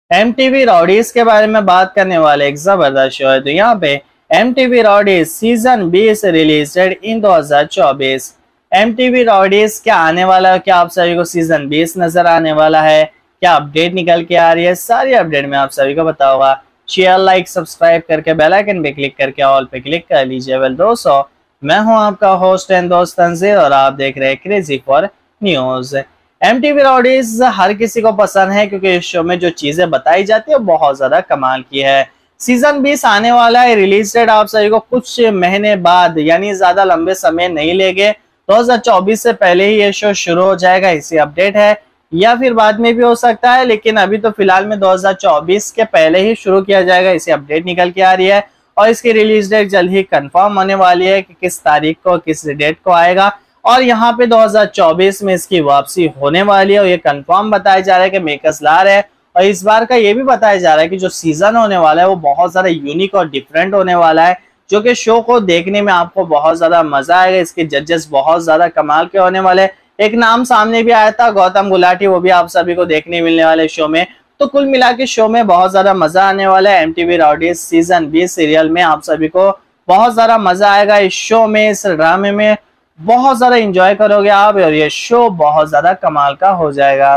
MTV रॉडीज के बारे में बात करने वाले एक जबरदस्त शो है। तो यहाँ पे MTV Roadies season 20 released in 2024। MTV Roadies क्या आने वाला है, क्या आप सभी को सीजन 20 नजर आने वाला है, क्या अपडेट निकल के आ रही है, सारी अपडेट में आप सभी को बताऊंगा। शेयर लाइक सब्सक्राइब करके बेल आइकन पे क्लिक करके ऑल पे क्लिक कर लीजिए। वेल दोस्तों, मैं हूं आपका होस्ट एंड दोस्त तंजीर और आप देख रहे हैं crazy for news. MTV Roadies हर किसी को पसंद है क्योंकि इस शो में जो चीजें बताई जाती है वो बहुत ज्यादा कमाल की है। सीजन 20 आने वाला है, रिलीज डेट आप सभी को कुछ महीने बाद यानी ज्यादा लंबे समय नहीं लेंगे, 2024 से पहले ही ये शो शुरू हो जाएगा। इसी अपडेट है या फिर बाद में भी हो सकता है, लेकिन अभी तो फिलहाल में 2024 के पहले ही शुरू किया जाएगा। इसी अपडेट निकल के आ रही है और इसकी रिलीज डेट जल्द ही कंफर्म होने वाली है कि किस तारीख को किस डेट को आएगा। और यहाँ पे 2024 में इसकी वापसी होने वाली है और ये कंफर्म बताया जा रहा है कि मेकर्स ला रहे हैं। और इस बार का ये भी बताया जा रहा है कि जो सीजन होने वाला है वो बहुत ज्यादा यूनिक और डिफरेंट होने वाला है, जो कि शो को देखने में आपको बहुत ज्यादा मजा आएगा। इसके जजेस बहुत ज्यादा कमाल के होने वाले। एक नाम सामने भी आया था, गौतम गुलाटी, वो भी आप सभी को देखने मिलने वाले शो में। तो कुल मिला के शो में बहुत ज्यादा मजा आने वाला है। एमटीवी रॉडीज सीजन 20 सीरियल में आप सभी को बहुत ज्यादा मजा आएगा। इस शो में, इस ड्रामे में बहुत ज्यादा एंजॉय करोगे आप और ये शो बहुत ज्यादा कमाल का हो जाएगा।